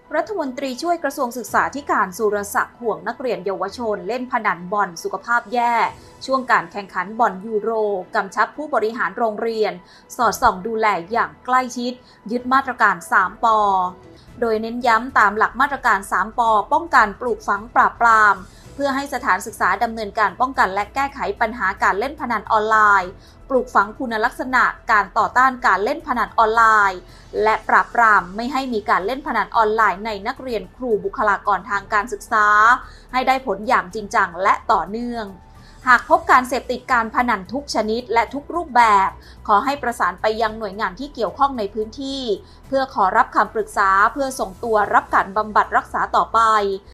รัฐมนตรีช่วยกระทรวงศึกษาธิการสุรศักดิ์ห่วงนักเรียนเยาวชนเล่นพนันบอลสุขภาพแย่ช่วงการแข่งขันบอลยูโรกำชับผู้บริหารโรงเรียนสอดส่องดูแลอย่างใกล้ชิดยึดมาตรการ3 ป.โดยเน้นย้ำตามหลักมาตรการ3 ป.ป้องกันปลูกฝังปราบปรามเพื่อให้สถานศึกษาดำเนินการป้องกันและแก้ไขปัญหาการเล่นพนันออนไลน์ปลูกฝังคุณลักษณะการต่อต้านการเล่นพนันออนไลน์และปราบปรามไม่ให้มีการเล่นพนันออนไลน์ในนักเรียนครูบุคลากรทางการศึกษาให้ได้ผลอย่างจริงจังและต่อเนื่องหากพบการเสพติดการพนันทุกชนิดและทุกรูปแบบขอให้ประสานไปยังหน่วยงานที่เกี่ยวข้องในพื้นที่เพื่อขอรับคำปรึกษาเพื่อส่งตัวรับการบำบัดรักษาต่อไป